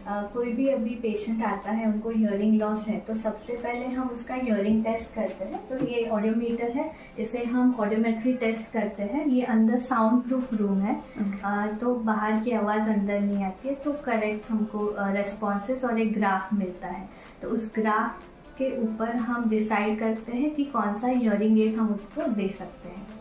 कोई भी अभी पेशेंट आता है, उनको हियरिंग लॉस है, तो सबसे पहले हम उसका हियरिंग टेस्ट करते हैं। तो ये ऑडियोमीटर है, इसे हम ऑडियोमेट्री टेस्ट करते हैं। ये अंदर साउंड प्रूफ रूम है, तो बाहर की आवाज़ अंदर नहीं आती है। तो करेक्ट हमको रेस्पॉन्सेस और एक ग्राफ मिलता है। तो उस ग्राफ के ऊपर हम डिसाइड करते हैं कि कौन सा हियरिंग एड हम उसको दे सकते हैं।